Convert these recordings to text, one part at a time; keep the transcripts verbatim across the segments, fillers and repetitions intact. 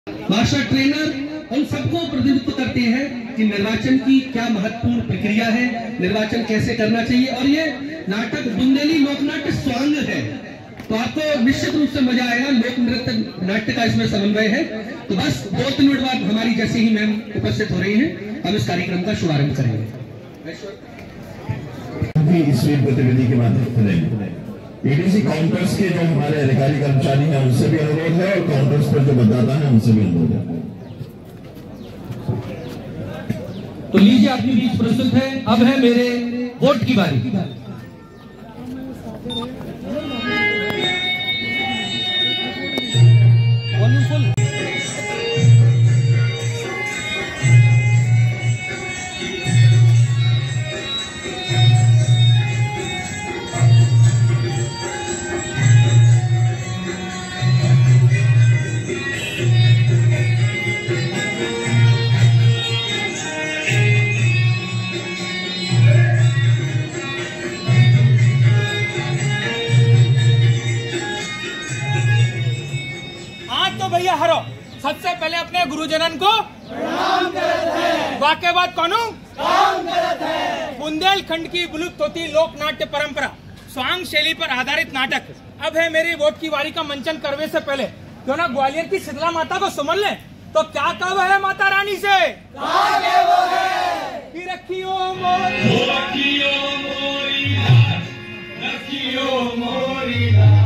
Master trainer उन सबको प्रतिनिधित्व करते हैं कि निर्वाचन की क्या महत्वपूर्ण प्रक्रिया है, निर्वाचन कैसे करना चाहिए। और ये नाटक बुंदेली लोकनाट्य स्वांग है, तो आपको निश्चित रूप से मजा आएगा। लोक नृत्य नाट्य का इसमें समन्वय है। तो बस दो तीन मिनट बाद हमारी जैसे ही मैम उपस्थित हो रही हैं, हम इस कार्यक्रम का शुभारंभ करेंगे। स्वीप गतिविधि के माध्यम से ईडीसी काउंटर्स के जो हमारे अधिकारी कर्मचारी हैं उनसे भी अनुरोध है और काउंटर्स पर जो मतदाता है उनसे भी अनुरोध है। तो लीजिए, आपके बीच प्रस्तुत है, अब है मेरे वोट की बारी। भैया हरो सबसे पहले अपने गुरुजनन को प्रणाम करत है। वाके बाद कौन काम करत है। बुंदेलखंड की विलुप्त होती लोक नाट्य परंपरा स्वांग शैली पर आधारित नाटक अब है मेरी वोट की बारी का मंचन करने से पहले क्यों ना ग्वालियर की शीतला माता को सुमन ले। तो क्या कब है माता रानी से आगे वो है कि रखियो मोरी रखियो मोरी रखियो मोरी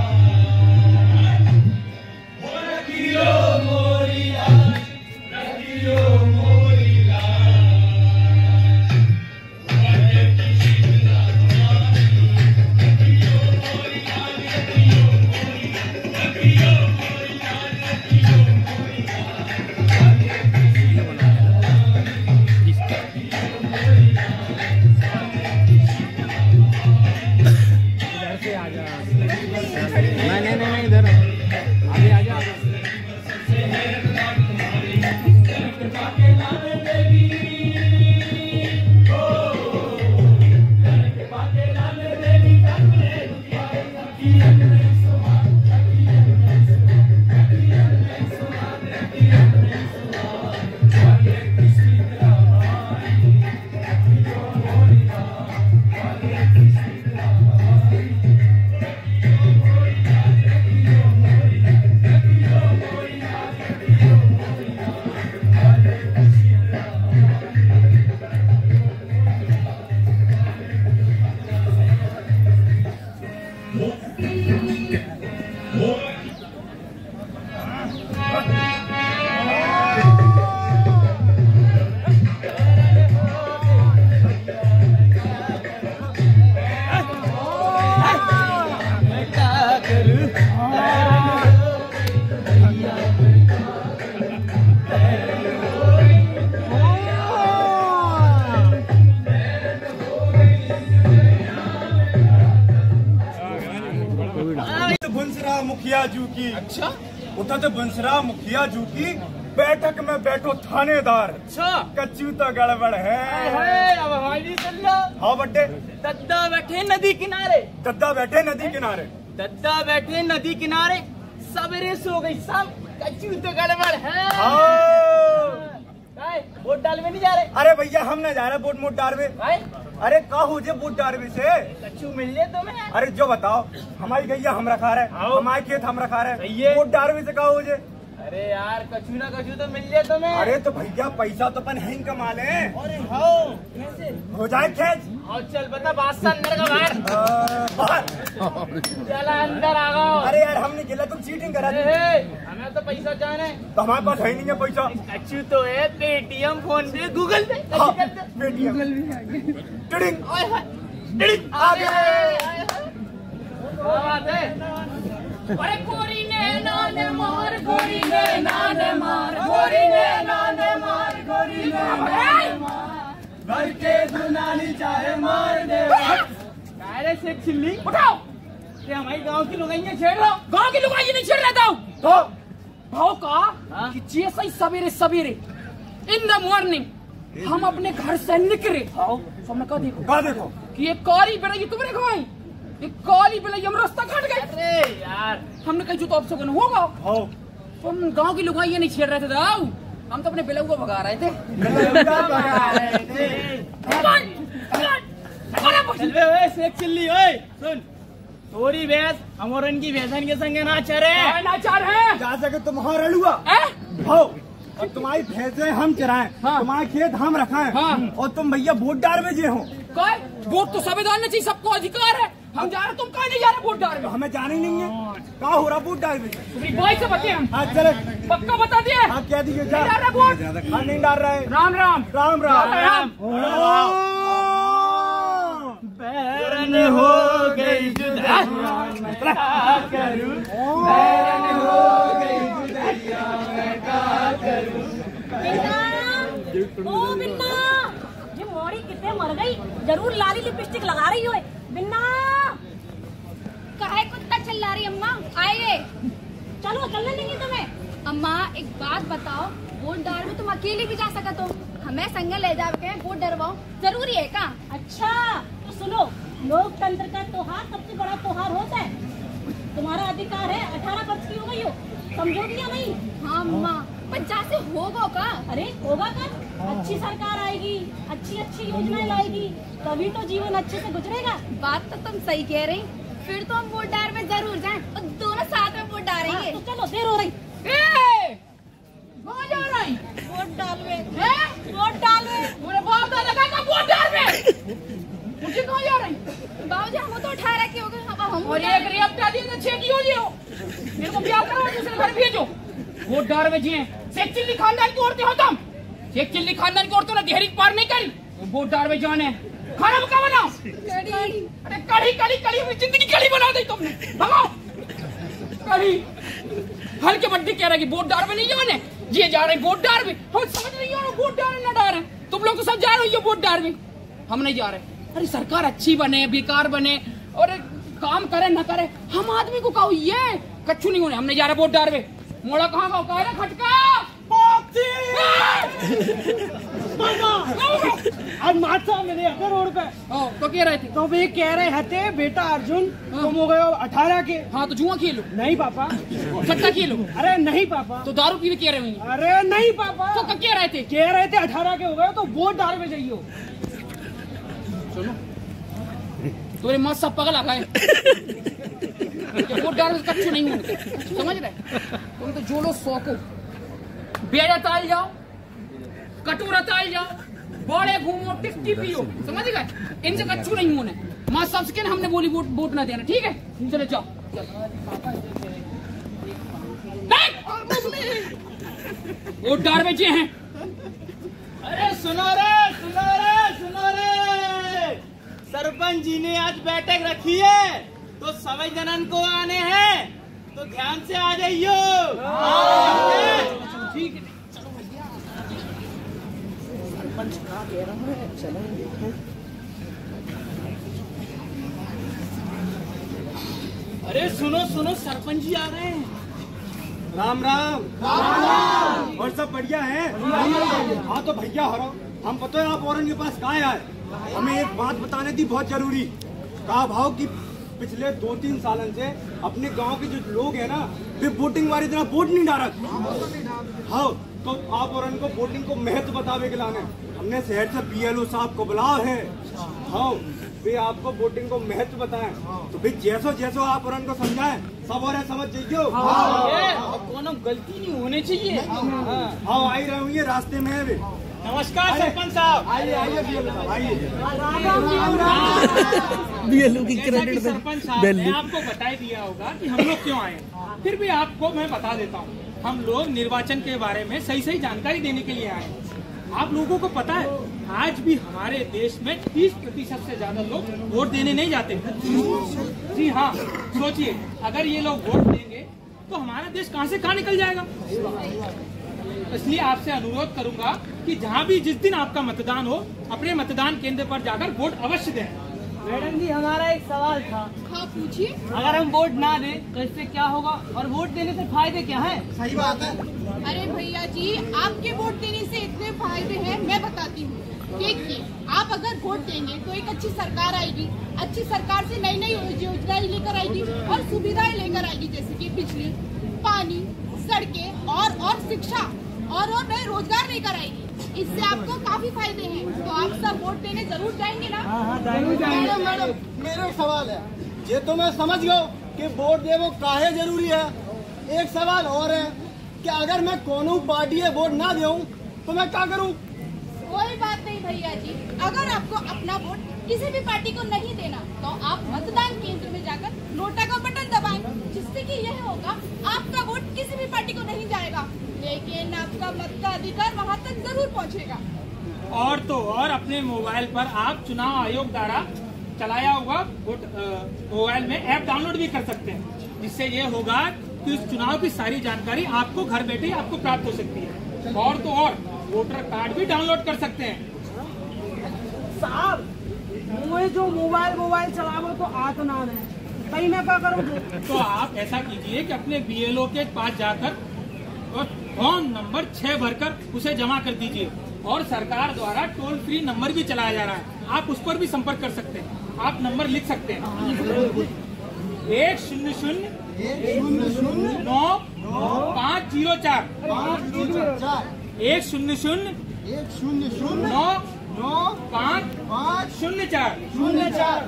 मुखिया जू की अच्छा उठा तो बंसरा मुखिया जू की बैठक में बैठो थानेदार। अच्छा कच्चू तो गड़बड़ है, है अब हमारी चल लो। हाँ बड्डे दद्दा बैठे नदी किनारे दद्दा बैठे नदी किनारे दद्दा बैठे नदी किनारे सवेरे सो गई शाम कच्चू तो गड़बड़ है। वोट डालने नहीं जा रहे? अरे भैया हम ना जा रहे वोट मोट डालवे। अरे का हो जे वोट डालवे से कच्चू मिल ले तुम्हें? अरे जो बताओ, हमारी गैया हम रखा रहे, हमारे खेत हम रखा रहे, वोट डालवे से का हो जे? अरे यार कछु ना कछु तो मिल जाए तुम्हें। अरे तो भैया पैसा तो अपन है कमा ले। अरे हाँ कैसे हो जाए खेत? और चल बता बादशाह अंदर का बाहर बाहर चला अंदर आ गो। अरे यार हमने गिला तुम चीटिंग करा दी। हमें तो पैसा जाने तो हमारे पास है नहीं है पैसा। कछु तो है Paytm PhonePe Google Pay Paytm टिडिंग टिडिंग आ गए। बात है। अरे गोरी ने नाने मार गोरी ने नाने मार गोरी ने नाने मार गोरी ने नाने मार घर के दुनानी चाहे मार दे। कायरे से चिल्ली उठाओ ये हमारी गांव की लुगाइयां छेड़ रहा। गांव की लुगाइयां नहीं छेड़ रहा था तो भाव का कि जैसे ही सवेरे सवेरे इन द मॉर्निंग हम अपने घर से निकले हमने कहा देखो कहा देखो कि ये काली बेड़ा तुमने खवाई एक काली बेला हम रास्ता काट गए। अरे यार हमने कहीं तो ऑप्शन होगा तुम गांव की लुगाई ये नहीं छेड़ रहे थे दाऊ, हम तो अपने बिलऊ को भगा रहे थे। भगा रहे थे। एक चिल्ली ओए सुन, थोड़ी भैंस अमोरन की भैंसन के संगे नाचा रहे नाचार है जा सके तुम्हारा लुआ हो और तुम्हारी भैंसे हम चराएं, हाँ। तुम्हारा खेत हम रखाएं, हाँ। और तुम भैया वोट डाल में जे हो। काय वोट तो संविधान ने चाहिए, सबको अधिकार है। हम जा रहे, तुम कहाँ नहीं जा रहे वोट डाल में? हमें जाना ही नहीं है। कहाँ हो रहा वोट डाल में? तुम्हारी भाई से बते हम हाँ चले पक्का बता दिए। हाँ कह दीजिए जा नहीं डाल रहे वोट, हाँ नहीं डाल रहे। राम राम राम राम राम बैरन हो गई जुदा क्या करूं, बैरन हो गई जुदा मैं क्या करूं। बिन्ना, ओ बिन्ना, ये मोड़ी कितने मर गई, जरूर लाली लिपस्टिक लगा रही हो। बिन्ना, काहे कुत्ता चिल्ला रही अम्मा, आइए। चलो चलने देंगे तुम्हें। अम्मा एक बात बताओ, वोट डाल में तुम अकेले भी जा सकत हो, हमें संग ले जाके वोट डरवाओ जरूरी है का? अच्छा तो सुनो, लोकतंत्र का त्योहार सबसे बड़ा त्योहार होता है। तुम्हारा अधिकार है, अठारह वर्ष की हो गई हो, समझोगी या नहीं? हाँ अम्मा, पंचायत से होगा का? अरे होगा कर, अच्छी सरकार आएगी, अच्छी अच्छी योजनाएं लाएगी, तभी तो जीवन अच्छे से गुजरेगा। बात तो तुम सही कह रही, फिर तो हम वोट डाल में जरूर जाएं और दोनों साथ में वोट डालेंगे। हाँ, तो चलो देर हो रही। कहाँ जा रही? वोट डालवे, वोट डालवे। मेरे बाप दादा का का वोट डाल में मुझे कहाँ जा रही? बाबूजी हम तो अठारह के हो गए, अब हम और एक रियापटा दी तो छह की हो जियो, मेरे को ब्याह करो दूसरे घर भेजो। वोट डाल में जिए, शेख चिल्ली खानदान की औरतें हो तुम, शेख चिल्ली खानदान की औरतों ने देहरी पार नहीं करी, वोट डाल में जाने। खाना पका बनाओ, अरे कढ़ी कढ़ी कढ़ी अपनी जिंदगी कढ़ी बना दी तुमने, भगाओ कढ़ी। हल्के बड्डी कह रहे कि वोट डाल में नहीं जाने, ये जा रहे वोट डाल में, हम समझ नहीं हो वोट डाल ना डाल, तुम लोग तो सब जा रहे हो वोट डाल में, हम नहीं जा रहे। अरे सरकार अच्छी बने, बेकार बने और काम करे न करे, हम आदमी को कहो ये कच्चू नहीं होने, हम नहीं जा रहे वोट डाल में। मोड़ा कहाँ का कह रहे खटका अब माथा मेरे अगर रोड पे ओ, तो कह रहे थे तो वे कह रहे थे बेटा अर्जुन तुम हो गए हो अठारह के। हाँ तो जुआ खेलो, नहीं पापा। सट्टा खेलो, अरे नहीं पापा। तो दारू पी कह रहे होंगे, अरे नहीं पापा। तो कह रहे थे कह रहे थे अठारह के हो गए तो वोट डाल में जाइयो। सुनो तुम्हारे मत सब पगल आ गए, वोट डाल में कच्चू नहीं होने, समझ रहे? तुम तो जोलो सौको बेड़ा ताल जाओ, कटोरा ताल जाओ, बड़े घूमो, टिक्की पियो, समझ गए? इनसे कच्चू नहीं होने। माँ सबसे के हमने बोली वोट वोट ना देना, ठीक है? चले जाओ। वोट डाल में जे हैं। अरे सुनो रे सुनो रे सुनो रे, सरपंच जी ने आज बैठक रखी है तो सभी जनन को आने हैं, तो ध्यान से आ जाइयो। ठीक है। अरे सुनो सुनो, सरपंच जी आ रहे हैं। राम राम राम राम। और सब बढ़िया है? हाँ तो भैया हरो, हम पता है आप औरंग के पास कहाँ आए, हमें एक बात बताने थी बहुत जरूरी। कहा भाव की पिछले दो तीन सालन से अपने गांव के जो लोग हैं ना, वे वोटिंग वाली तरह वोट नहीं डाल। हाँ तो आप और उनको वोटिंग को महत्व बतावे के लाने हमने शहर से बीएलओ साहब को बुलाया है। हाँ वे आपको वोटिंग को महत्व बताएं, तो भाई जैसो जैसो आप और उनको समझाएं सब और समझ जाइयो। कोनो गलती नहीं होनी चाहिए। हाँ आई रहे होंगे रास्ते में है वे। नमस्कार सरपंच साहब। आइए आइए बीएलओ साहब आइए। क्रेडिट सरपंच साहब ने आपको बता ही दिया होगा कि हम लोग क्यों आए, फिर भी आपको मैं बता देता हूँ। हम लोग निर्वाचन के बारे में सही सही जानकारी देने के लिए आए हैं। आप लोगों को पता है आज भी हमारे देश में तीस प्रतिशत से ज्यादा लोग वोट देने नहीं जाते। जी हाँ, सोचिए अगर ये लोग वोट देंगे तो हमारा देश कहाँ से कहाँ निकल जाएगा। इसलिए आपसे अनुरोध करूंगा कि जहाँ भी जिस दिन आपका मतदान हो अपने मतदान केंद्र पर जाकर वोट अवश्य दें। मैडम जी हमारा एक सवाल था। हाँ पूछिए। अगर हम वोट ना दें तो इससे क्या होगा और वोट देने से फायदे क्या है? सही बात है। अरे भैया जी आपके वोट देने से इतने फायदे हैं मैं बताती हूँ। देखिए आप अगर वोट देंगे तो एक अच्छी सरकार आएगी, अच्छी सरकार से नई नई योजनाएं लेकर आएगी और सुविधाएं लेकर आएगी, जैसे कि बिजली, पानी, सड़कें, और और शिक्षा और और नए रोजगार लेकर आएगी। इससे आपको काफी फायदे हैं। तो आप सब वोट देने जरूर जाएंगे ना? मैडम मैडम मेरा एक सवाल है, ये तो मैं समझ गया कि वोट देवो काहे जरूरी है। एक सवाल और है कि अगर मैं कोनो पार्टी है वोट ना दूं तो मैं क्या करूं? कोई बात नहीं भैया जी, अगर आपको अपना वोट किसी भी पार्टी को नहीं देना तो आप मतदान केंद्र में जाकर नोटा का बटन दबाएं, जिससे कि यह होगा आपका वोट किसी भी पार्टी को नहीं जाएगा, लेकिन आपका मत का अधिकार वहां तक जरूर पहुंचेगा। और तो और अपने मोबाइल पर आप चुनाव आयोग द्वारा चलाया हुआ वोट मोबाइल में ऐप डाउनलोड भी कर सकते हैं, जिससे ये होगा कि इस चुनाव की सारी जानकारी आपको घर बैठे आपको प्राप्त हो सकती है। और तो और वोटर कार्ड भी डाउनलोड कर सकते हैं। साहब मुझे जो मोबाइल मोबाइल चलावो तो आत ना है, कहीं मैं क्या करूँ? तो आप ऐसा कीजिए कि अपने बीएलओ के पास जाकर और फोन नंबर छह भरकर उसे जमा कर दीजिए। और सरकार द्वारा टोल फ्री नंबर भी चलाया जा रहा है, आप उस पर भी संपर्क कर सकते हैं। आप नंबर लिख सकते हैं एक शून्य शून्य नौ पाँच जीरो चार एक शून्य शून्य एक शून्य शून्य नौ नौ पाँच पाँच शून्य चार शून्य चार।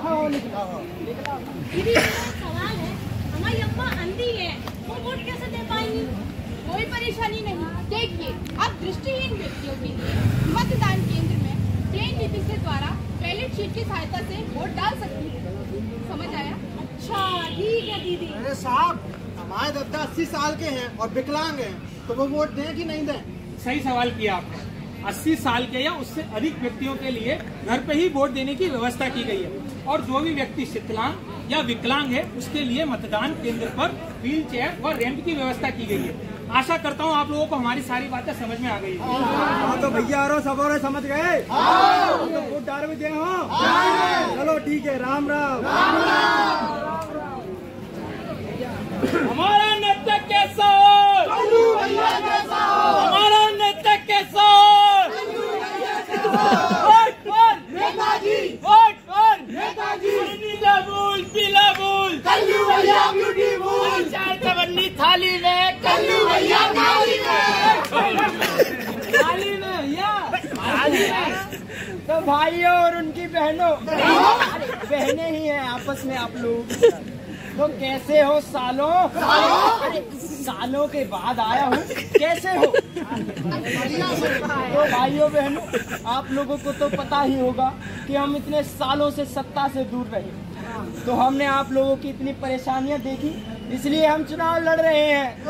दीदी मेरा सवाल है, हमारी अम्मा अंधी है, वो वोट कैसे दे पाएंगी? कोई परेशानी नहीं। देखिए, आप दृष्टिहीन व्यक्तियों के लिए मतदान केंद्र में ट्रेन नीति से द्वारा बैलेट शीट की सहायता से वोट डाल सकती है। समझ आया? अच्छा ठीक है दीदी। अरे साहब, हमारे दादा अस्सी साल के हैं और विकलांग हैं, तो वो वोट दें कि नहीं दें? सही सवाल किया आपने। अस्सी साल के या उससे अधिक व्यक्तियों के लिए घर पे ही वोट देने की व्यवस्था की गई है। और जो भी व्यक्ति शिथिलांग या विकलांग है उसके लिए मतदान केंद्र पर व्हील चेयर व रैंप की व्यवस्था की गई है। आशा करता हूँ आप लोगों को हमारी सारी बातें समझ में आ गई है। हाँ तो भैया और सब और समझ गए, तो वोट डाल में दे हो। चलो ठीक है, राम राम। हमारा नेता कैसा हो? हमारा नेता कैसा हो? वोट वोट नेताजी, वोट वोट नेताजी। नीला बोल पीला बोल, कल्लू भैया ब्यूटीफुल। चाय चवन्नी थाली में, कल्लू भैया थाली में, थाली में भैया, थाली में। तो भाइयों और उनकी बहनों, बहनें ही हैं आपस में आप लोग। तो कैसे हो सालों? अरे सालों के बाद आया हूँ, कैसे हो? तो भाइयों बहनों, आप लोगों को तो पता ही होगा कि हम इतने सालों से सत्ता से दूर रहे, तो हमने आप लोगों की इतनी परेशानियां देखी, इसलिए हम चुनाव लड़ रहे हैं।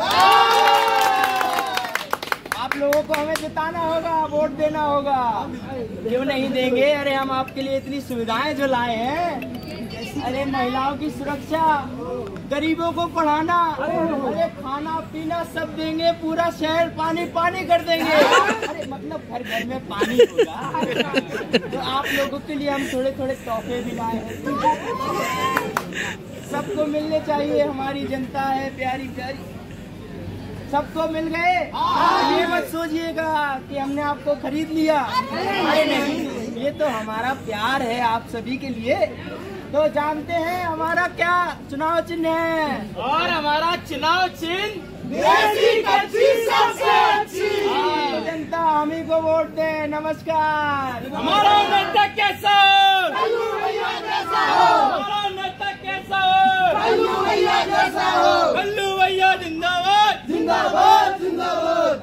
आप लोगों को हमें जिताना होगा, वोट देना होगा। क्यों नहीं देंगे? अरे हम आपके लिए इतनी सुविधाएं जो लाए हैं। अरे महिलाओं की सुरक्षा, गरीबों को पढ़ाना, अरे खाना पीना सब देंगे, पूरा शहर पानी पानी कर देंगे। अरे मतलब घर घर में पानी होगा। तो आप लोगों के लिए हम थोड़े थोड़े तोहफे भी लाए हैं। सबको मिलने चाहिए, हमारी जनता है प्यारी प्यारी, सबको मिल गए। ये मत सोचिएगा कि हमने आपको खरीद लिया, अरे नहीं, ये तो हमारा प्यार है आप सभी के लिए। तो जानते हैं हमारा क्या चुनाव चिन्ह है? और हमारा चुनाव चिन्ह देसी कच्ची सबसे अच्छी। जनता हम ही को वोट दे। नमस्कार। हमारा नेता कैसा हो? कल्लू भैया जैसा हो। हमारा नेता कैसा हो? कल्लू भैया जैसा हो। कल्लू भैया जिंदाबाद, जिंदाबाद जिंदाबाद।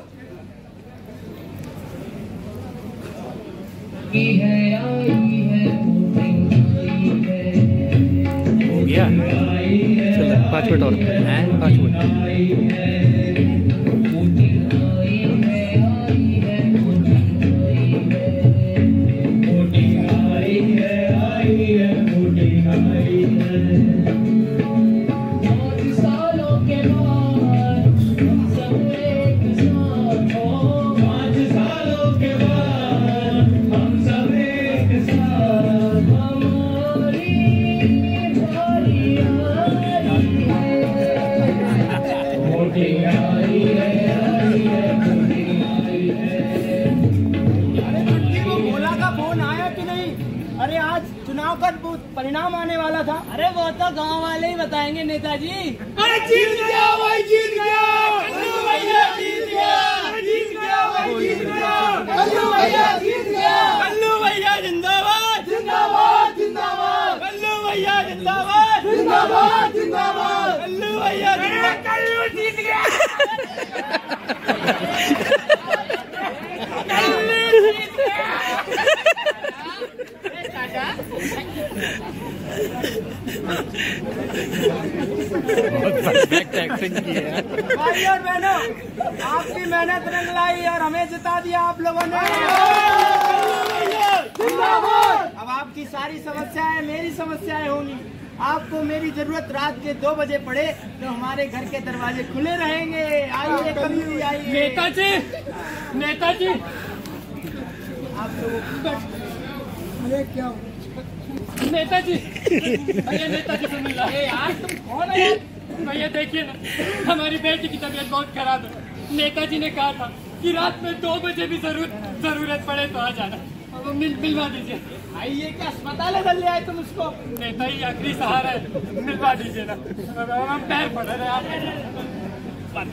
हो गया, चलो पाँच मिनट और हैं, पाँच मिनट। अरे आज चुनाव का परिणाम आने वाला था। अरे वो तो गांव वाले ही बताएंगे नेताजी। अरे जीत गया भाई, जीत गया, कल्लू भैया जीत जिंदाबाद जिंदाबाद कल्लू भैया कल्लू जीत गया। एक्टिंग की है। भाई और बहनों, आपकी मेहनत रंग लाई और हमें जिता दिया आप लोगों ने। अब आपकी सारी समस्याएं मेरी समस्याएं होंगी। आपको मेरी जरूरत रात के दो बजे पड़े तो हमारे घर के दरवाजे खुले रहेंगे। आइए कभी भी आइए। नेताजी, नेताजी, आप लोगों अरे क्या नेताजी, भैया नेताजी से मिल रहा है यार। तुम कौन है यार? भैया देखिए ना, हमारी बेटी की तबीयत बहुत खराब है। नेताजी ने कहा था कि रात में दो बजे भी जरूरत जरूरत पड़े तो आ जाना। अब मिल मिलवा दीजिए। आइए, क्या अस्पताल है ले आए तुम उसको? नेताजी आखिरी सहारा है, मिलवा दीजिए ना। अब हम पैर पड़ रहे हैं।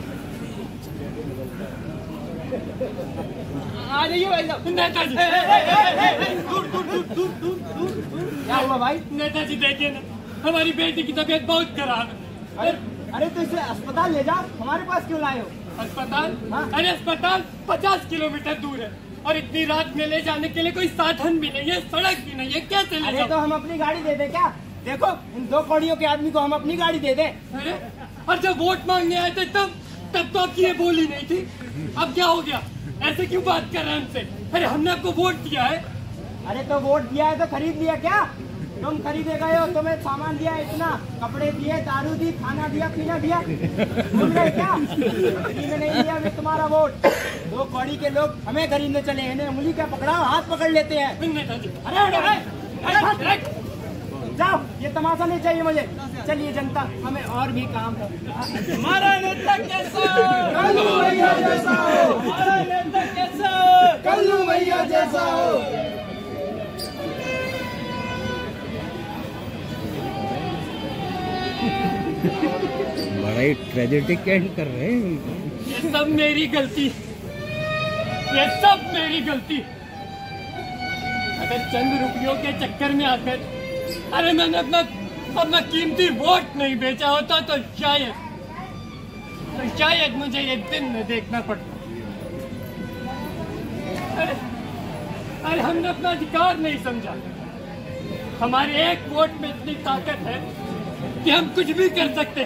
आ जाइए भाई साहब। नेताजी, दूर दूर दूर दूर दूर दूर। क्या हुआ भाई? नेताजी देखिए ना, हमारी बेटी की तबीयत बहुत खराब है। अरे अरे तो इसे अस्पताल ले जाओ, हमारे पास क्यों लाए हो? अस्पताल? हाँ? अरे अस्पताल पचास किलोमीटर दूर है और इतनी रात में ले जाने के लिए कोई साधन भी नहीं है, सड़क भी नहीं है, कैसे ले अरे जाऊं? तो हम अपनी गाड़ी दे दें क्या? देखो इन दो कौड़ियों के आदमी को हम अपनी गाड़ी दे दें। अरे और जब वोट मांगने आए थे तब तब तो आपकी ये बोली नहीं थी। अब क्या हो गया? ऐसे क्यों बात कर रहे हैं हमसे? अरे हमने आपको वोट दिया है। अरे तो वोट दिया है तो खरीद लिया क्या? तुम खरीदे गए हो, तुम्हें सामान दिया है इतना, कपड़े दिए, दारू दी, खाना दिया, पीना दिया, भूल गए क्या? में नहीं दिया मैं तुम्हारा वोट। दो कौड़ी के लोग हमें खरीदने चले, इन्हें उंगली क्या पकड़ाओ, हाथ पकड़ लेते हैं। नेताजी, अरे अरे अरे अरे जाओ, ये तमाशा नहीं चाहिए मुझे। चलिए जनता, हमें और भी काम है। हमारा नेता कैसा? कल्लू भैया जैसा हो। हमारा नेता कैसा? कल्लू भैया जैसा हो। बड़ा ही ट्रेजेडिक एंड कर रहे हैं। ये सब मेरी गलती, ये सब मेरी गलती। अगर चंद रुपयों के चक्कर में आकर अरे मैंने अपना अपना कीमती वोट नहीं बेचा होता तो शायद तो शायद मुझे ये दिन न देखना पड़ता। अरे अरे हमने अपना अधिकार नहीं समझा। हमारे एक वोट में इतनी ताकत है कि हम कुछ भी कर सकते।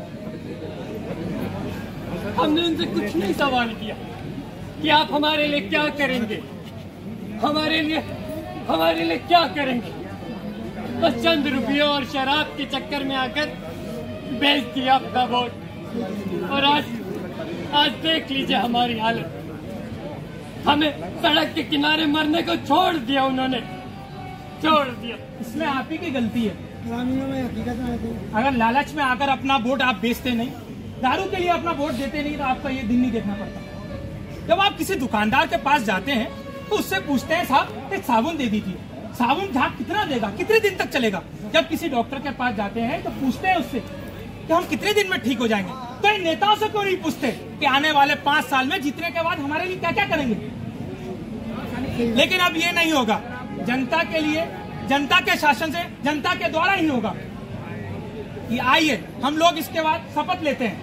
हमने उनसे कुछ नहीं सवाल किया कि आप हमारे लिए क्या करेंगे, हमारे लिए हमारे लिए क्या करेंगे। बस चंद रुपयों और शराब के चक्कर में आकर बेच दिया अपना वोट। और आज आज देख लीजिए हमारी हालत। हमें सड़क के किनारे मरने को छोड़ दिया, उन्होंने छोड़ दिया। इसमें आप ही की गलती है। ग्रामीणों में हकीकत में अगर लालच में आकर अपना वोट आप बेचते नहीं, दारू के लिए अपना वोट देते नहीं, तो आपका ये दिन नहीं देखना पड़ता। जब आप किसी दुकानदार के पास जाते हैं तो उससे पूछते हैं साहब एक साबुन दे दीजिए, साबुन झाग कितना देगा, कितने दिन तक चलेगा। जब किसी डॉक्टर के पास जाते हैं तो पूछते हैं उससे कि हम कितने दिन में ठीक हो जाएंगे। तो इन नेताओं से क्यों नहीं पूछते कि आने वाले पांच साल में जीतने के बाद हमारे लिए क्या क्या करेंगे। लेकिन अब ये नहीं होगा। जनता के लिए, जनता के शासन से, जनता के द्वारा ही होगा। ये आइए हम लोग इसके बाद शपथ लेते हैं।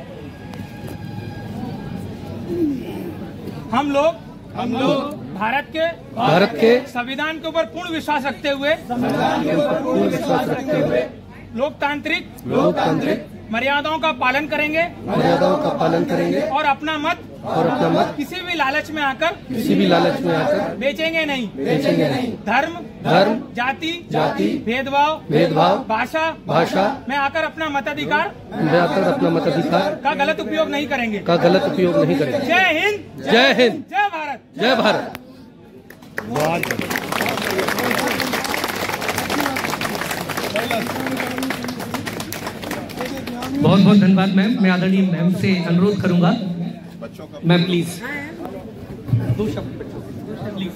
हम लोग हम लोग भारत के भारत के संविधान के ऊपर पूर्ण विश्वास रखते हुए संविधान के ऊपर पूर्ण विश्वास रखते हुए लोकतांत्रिक लोकतांत्रिक मर्यादाओं का पालन करेंगे मर्यादाओं का पालन करेंगे और अपना मत और अपना मत किसी भी लालच में आकर किसी भी लालच में आकर बेचेंगे नहीं बेचेंगे नहीं। धर्म धर्म जाति जाति भेदभाव भेदभाव भाषा भाषा में आकर अपना मताधिकार में आकर अपना मताधिकार का गलत उपयोग नहीं करेंगे का गलत उपयोग नहीं करेंगे। जय हिंद, जय हिंद, जय भारत, जय भारत। बहुत बहुत धन्यवाद मैम। मैं आदरणीय मैम से अनुरोध करूंगा मैम प्लीज दो शब्द प्लीज।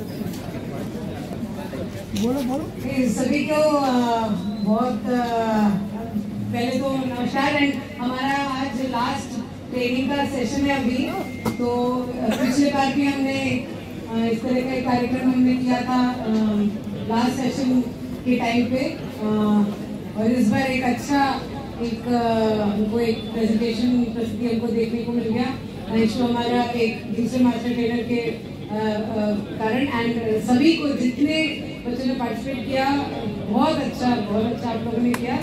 बोलो बोलो। सभी को बहुत पहले तो नमस्कार। एंड हमारा आज लास्ट ट्रेनिंग का सेशन है अभी। तो पिछले बार भी हमने इस तरह का एक कार्यक्रम हमने किया था लास्ट सेशन के टाइम पे, और इस बार एक अच्छा एक हमको एक प्रेजेंटेशन प्रस्तुति हमको देखने को मिल गया, थैंक्स टू हमारा एक दूसरे मास्टर ट्रेनर के कारण। एंड सभी को जितने बच्चों ने पार्टिसिपेट किया, बहुत अच्छा बहुत अच्छा आप लोगों ने किया,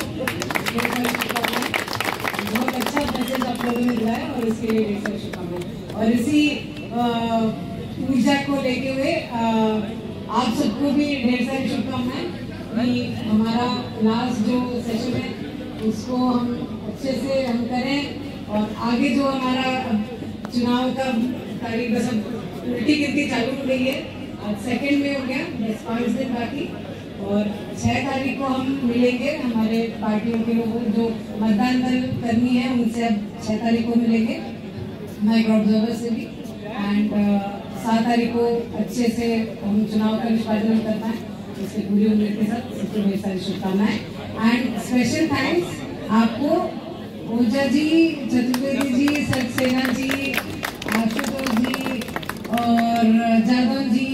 बहुत अच्छा मैसेज आप लोगों ने दिया है और इसके लिए ढेर सारी शुभकामनाएं। और इसी ऊर्जा को लेके हुए आप सबको भी ढेर सारी शुभकामनाएं कि हमारा लास्ट जो सेशन है उसको हम अच्छे से हम करें और आगे जो हमारा चुनाव का तारीख बस अब उल्टी गिनती चालू हो गई है, आज सेकेंड में हो गया, बस पाँच दिन बाकी और छह तारीख को हम मिलेंगे हमारे पार्टियों के लोगों जो मतदान दल करनी है उनसे अब छह तारीख को मिलेंगे माइक ऑब्जर्वर से भी। एंड सात तारीख को अच्छे से हम चुनाव का निष्पादन करना है, इससे पूरी उम्मीद के साथ सबको ढेर सारी शुभकामनाएं। एंड स्पेशल थैंक्स आपको ऊर्जा जी, चतुर्वेदी जी, सक्सेना जी, आशुतोष जी और जादव जी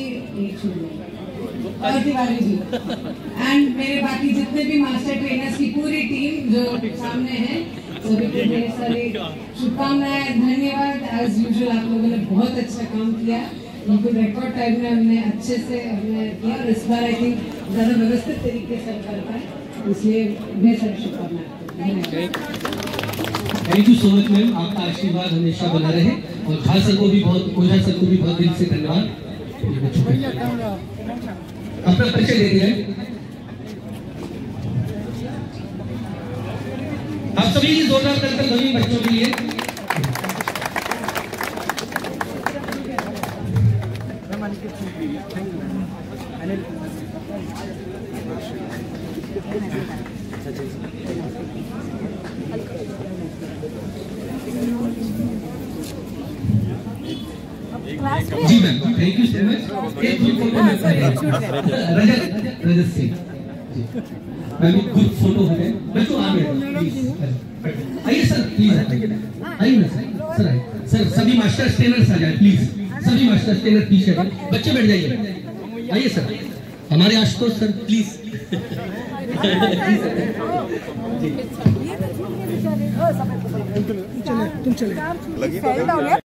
और तिवारी जी एंड मेरे बाकी जितने भी मास्टर ट्रेनर्स की पूरी टीम जो सामने है, सभी को ढेर सारी शुभकामनाएं, धन्यवाद। एज यूजुअल आप लोगों ने बहुत अच्छा काम किया, बिल्कुल रिकॉर्ड टाइम में हमने अच्छे से हमने किया और इस बार आई थिंक ज़्यादा व्यवस्थित तरीके से कर पाए, इसलिए ढेर सारी शुभकामनाएं। Thank you so much ma'am, आपका आशीर्वाद हमेशा बना रहे और झा सर को भी बहुत ओझा सर को भी बहुत दिल से धन्यवाद। अपना परिचय दे दिया आप सभी की जोरदार करकर सभी बच्चों के लिए। जी ma'am, thank you so much. एक group photo Rajat Rajat Singh ji ma'am, एक ग्रुप फोटो हो गए बच्चों, आ गए आइए सर, प्लीज आइए ना सर, सर आइए सर, सभी मास्टर ट्रेनर्स आ जाए प्लीज, सभी मास्टर ट्रेनर पीछे बच्चे बैठ जाइए, आइए सर, हमारे आशुतोष सर प्लीज। तुम चले तुम चले